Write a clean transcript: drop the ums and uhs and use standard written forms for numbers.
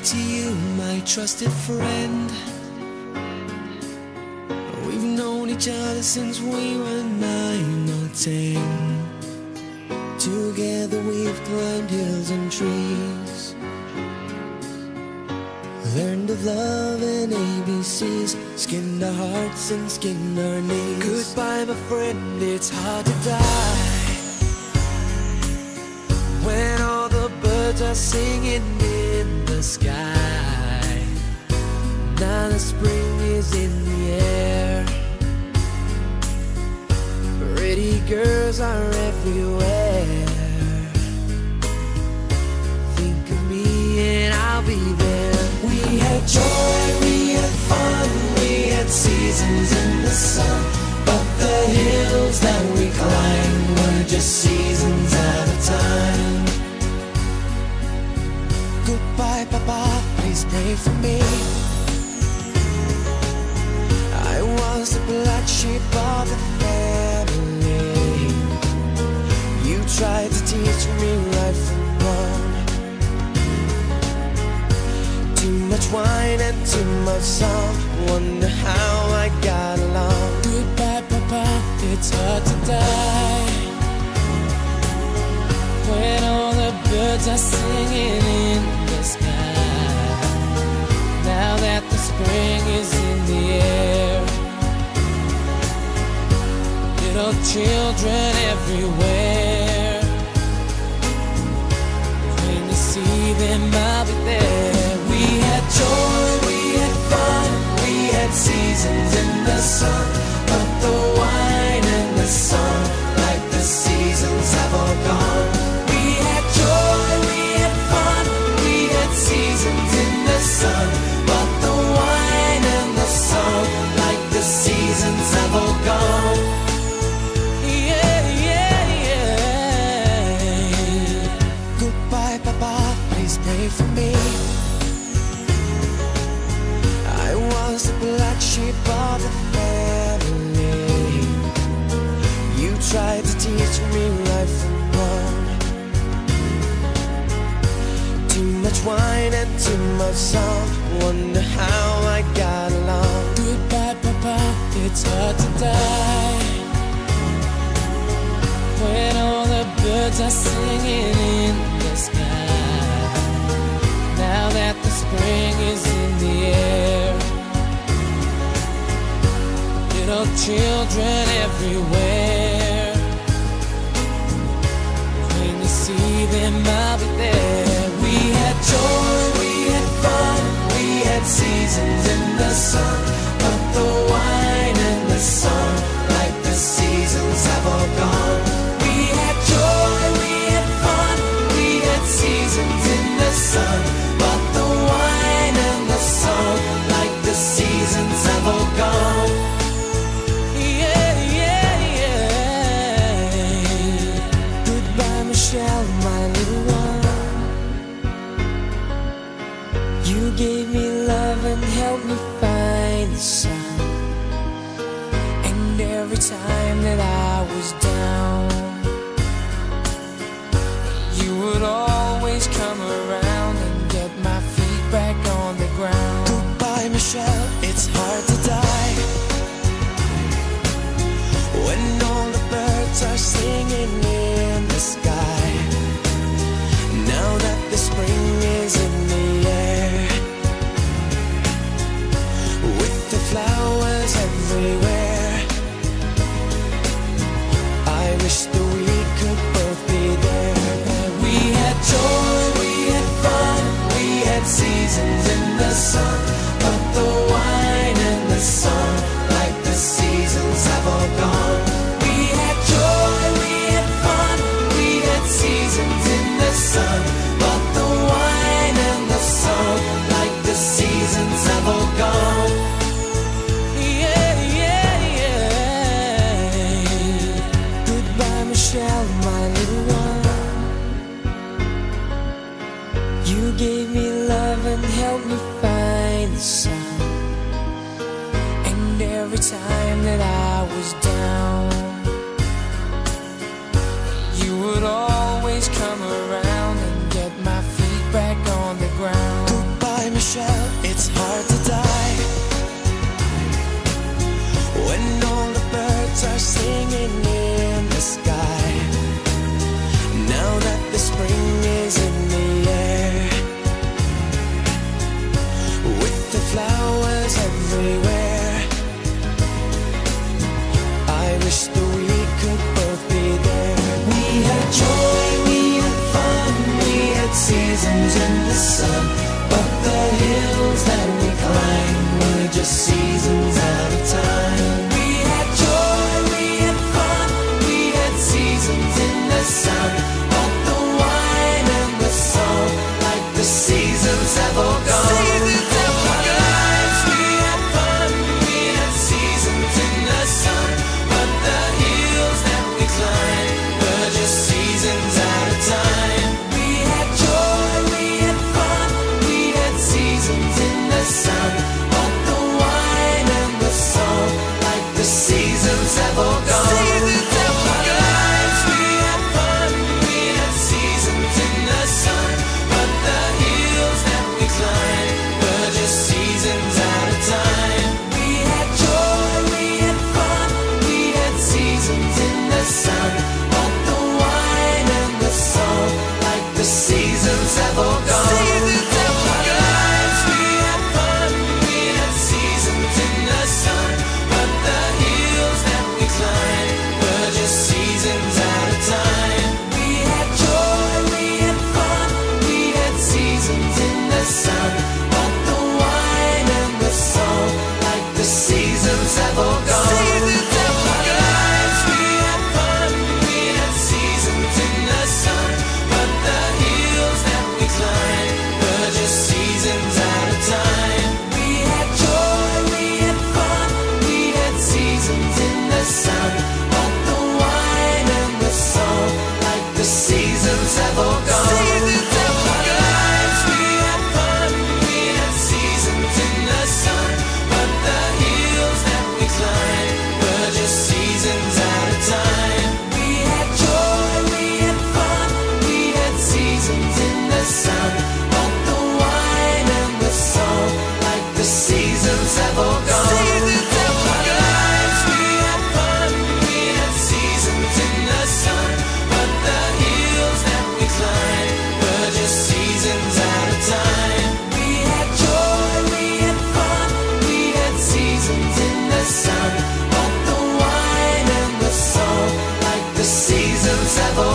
to you, my trusted friend. We've known each other since we were 9 or 10. Together we've climbed hills and trees, learned of love and ABCs, skinned our hearts and skinned our knees. Goodbye, my friend, it's hard to die when all the birds are singing in the sky. Now the spring is in the air, pretty girls are everywhere. Think of me and I'll be there. We had joy, we had fun, we had seasons in the sun, but the hills that we climbed were just seasons at a time. Goodbye, Papa, please pray for me. I was the black sheep of the family. You tried to teach me right from wrong. Too much wine and too much song, wonder how I got along. Goodbye, Papa, it's hard to die when all the birds are singing in the sky. Now that the spring is in the air, little children everywhere. When you see them, I'll be there. We had joy, we had fun, we had seasons in the sun, but the wine and the sun, like the seasons, have all gone. We had joy, we had fun, we had seasons in the sun, but the wine and the sun, like the seasons, have all gone. Yeah, yeah, yeah. Goodbye, Papa, please pray for me. I was the black sheep of the family. You tried to teach me right from wrong. Too much wine and too much song, wonder how I got along. Goodbye, Papa, it's hard to die when all the birds are singing in the sky. Now that the spring is in the air, little children everywhere. When you see them, I'll be there. We had joy, we had fun, we had seasons in the sun, but the wine and the sun, like the seasons, have all gone. We had joy, we had fun, we had seasons in the sun, but the wine and the sun, like the seasons, have all gone. Yeah, yeah, yeah. Goodbye, Michelle, my little one. You gave me love and helped me find the sun. And every time that I was down, you would always come around and get my feet back on the ground. Goodbye, Michelle, it's hard to die when all the birds are singing in the sky. Now that the spring is in the air, with the flowers everywhere, I wish that we could both be there. We had joy, we had fun, we had seasons in the sun, but the wine and the sun, like the seasons, have all gone. We had joy, we had fun, we had seasons in the sun, but the wine and the sun, like the seasons, have all gone. Yeah, yeah, yeah. Goodbye, Michelle, my little one. You gave me love and helped me find the sun. And every time that I was down, you would always come around and get my feet back on the ground. Goodbye, shell, it's hard to die. When all the birds are singing in the sky, now that the spring is in the air, with the flowers everywhere, I wish that we could both be there. We had joy, we had fun, we had seasons in the sun, but the hills that we climbed were just seasons at a time. We had joy, we had fun, we had seasons in the sun, but the wine and the song, like the seasons have all gone. Seasons have